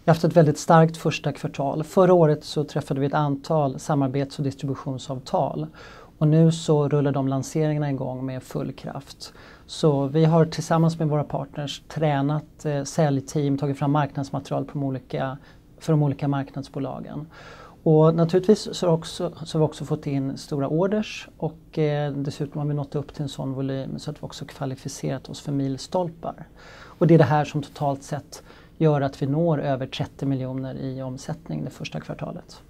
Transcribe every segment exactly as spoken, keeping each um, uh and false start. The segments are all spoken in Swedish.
Vi har haft ett väldigt starkt första kvartal. Förra året så träffade vi ett antal samarbets- och distributionsavtal. Och nu så rullar de lanseringarna igång med full kraft. Så vi har tillsammans med våra partners tränat eh, säljteam, tagit fram marknadsmaterial på de olika, för de olika marknadsbolagen. Och naturligtvis så har, också, så har vi också fått in stora orders och eh, dessutom har vi nått upp till en sån volym så att vi också kvalificerat oss för milstolpar. Och det är det här som totalt sett gör att vi når över trettio miljoner i omsättning det första kvartalet.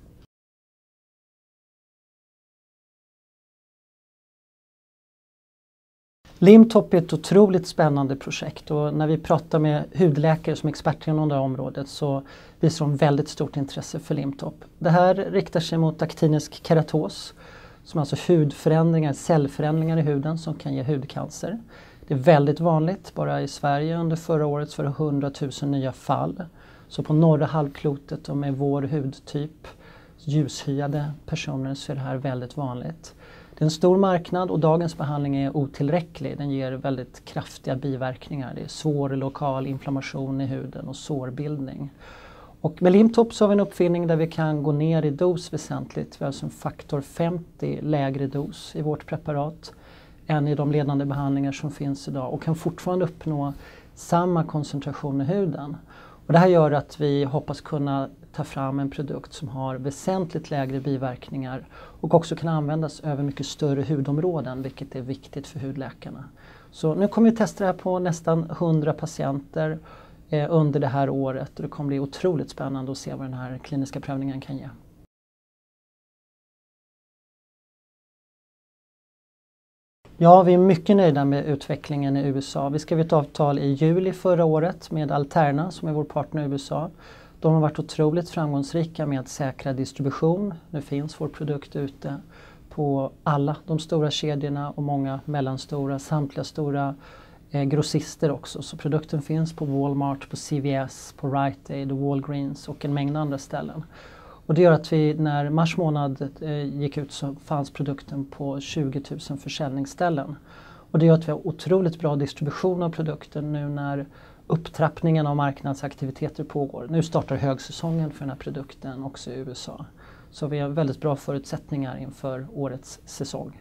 Limtop är ett otroligt spännande projekt och när vi pratar med hudläkare som är experter inom det här området så visar de väldigt stort intresse för Limtop. Det här riktar sig mot aktinisk keratos som är alltså hudförändringar, cellförändringar i huden som kan ge hudcancer. Det är väldigt vanligt, bara i Sverige under förra året så var det hundratusen nya fall. Så på norra halvklotet och med vår hudtyp, ljushyade personer, så är det här väldigt vanligt. Det är en stor marknad och dagens behandling är otillräcklig. Den ger väldigt kraftiga biverkningar. Det är svår lokal inflammation i huden och sårbildning. Och med Limtop så har vi en uppfinning där vi kan gå ner i dos väsentligt. Vi har alltså en faktor femtio lägre dos i vårt preparat än i de ledande behandlingar som finns idag och kan fortfarande uppnå samma koncentration i huden. Och det här gör att vi hoppas kunna ta fram en produkt som har väsentligt lägre biverkningar och också kan användas över mycket större hudområden, vilket är viktigt för hudläkarna. Så nu kommer vi testa det här på nästan hundra patienter eh, under det här året och det kommer bli otroligt spännande att se vad den här kliniska prövningen kan ge. Ja, vi är mycket nöjda med utvecklingen i U S A. Vi skrev ett avtal i juli förra året med Alterna som är vår partner i U S A. De har varit otroligt framgångsrika med att säkra distribution. Nu finns vår produkt ute på alla de stora kedjorna och många mellanstora, samtliga stora eh, grossister också. Så produkten finns på Walmart, på C V S, på Rite Aid och Walgreens och en mängd andra ställen. Och det gör att vi när mars månad eh, gick ut så fanns produkten på tjugo tusen försäljningsställen. Och det gör att vi har otroligt bra distribution av produkten nu när upptrappningen av marknadsaktiviteter pågår. Nu startar högsäsongen för den här produkten också i U S A. Så vi har väldigt bra förutsättningar inför årets säsong.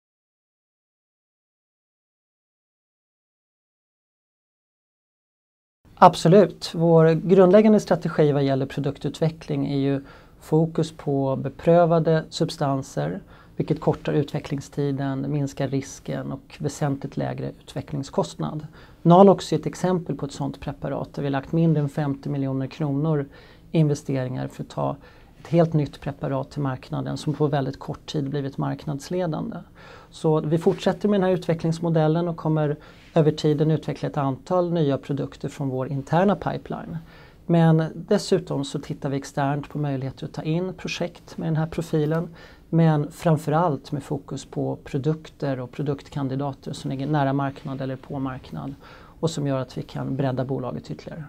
Absolut. Vår grundläggande strategi vad gäller produktutveckling är ju fokus på beprövade substanser, vilket kortar utvecklingstiden, minskar risken och väsentligt lägre utvecklingskostnad. Nalox är ett exempel på ett sådant preparat där vi har lagt mindre än femtio miljoner kronor investeringar för att ta ett helt nytt preparat till marknaden som på väldigt kort tid blivit marknadsledande. Så vi fortsätter med den här utvecklingsmodellen och kommer över tiden utveckla ett antal nya produkter från vår interna pipeline. Men dessutom så tittar vi externt på möjligheter att ta in projekt med den här profilen. Men framförallt med fokus på produkter och produktkandidater som ligger nära marknad eller på marknad och som gör att vi kan bredda bolaget ytterligare.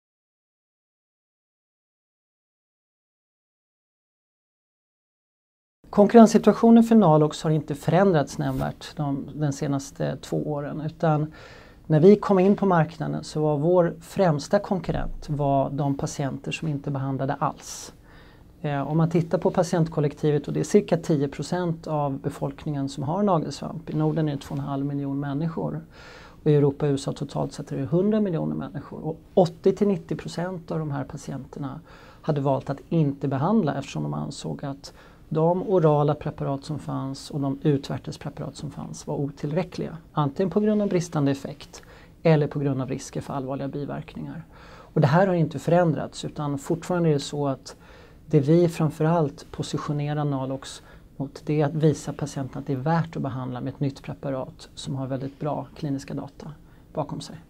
Konkurrenssituationen för Nalox har inte förändrats nämnvärt de, de senaste två åren utan när vi kom in på marknaden så var vår främsta konkurrent var de patienter som inte behandlade alls. Eh, om man tittar på patientkollektivet och det är cirka tio procent av befolkningen som har nagelsvamp. I Norden är det två komma fem miljoner människor. Och i Europa och U S A totalt sett är det hundra miljoner människor. Och åttio till nittio procent av de här patienterna hade valt att inte behandla eftersom de ansåg att de orala preparat som fanns och de utvärtespreparat som fanns var otillräckliga. Antingen på grund av bristande effekt eller på grund av risker för allvarliga biverkningar. Och det här har inte förändrats utan fortfarande är det så att det vi framförallt positionerar Nalox mot det är att visa patienten att det är värt att behandla med ett nytt preparat som har väldigt bra kliniska data bakom sig.